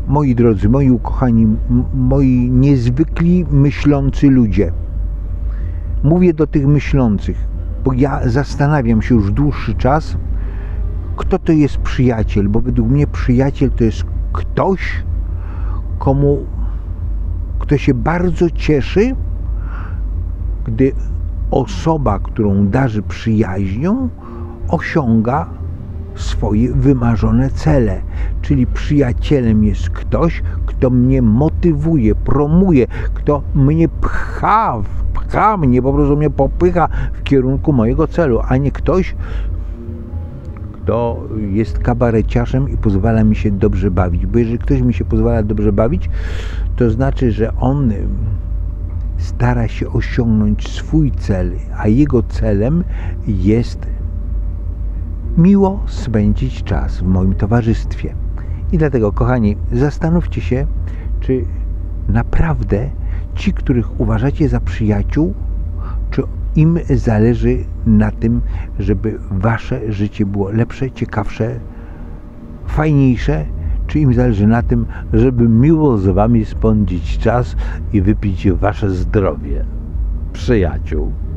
moi drodzy, moi ukochani, moi niezwykli myślący ludzie. Mówię do tych myślących, bo ja zastanawiam się już dłuższy czas, kto to jest przyjaciel, bo według mnie przyjaciel to jest ktoś, kto się bardzo cieszy, gdy osoba, którą darzy przyjaźnią, osiąga swoje wymarzone cele. Czyli przyjacielem jest ktoś, kto mnie motywuje, promuje, kto mnie pcha mnie, po prostu mnie popycha w kierunku mojego celu, a nie ktoś, kto jest kabareciarzem i pozwala mi się dobrze bawić. Bo jeżeli ktoś mi się pozwala dobrze bawić, to znaczy, że on stara się osiągnąć swój cel, a jego celem jest miło spędzić czas w moim towarzystwie. I dlatego, kochani, zastanówcie się, czy naprawdę ci, których uważacie za przyjaciół, czy im zależy na tym, żeby wasze życie było lepsze, ciekawsze, fajniejsze, czy im zależy na tym, żeby miło z wami spędzić czas i wypić wasze zdrowie przyjaciół.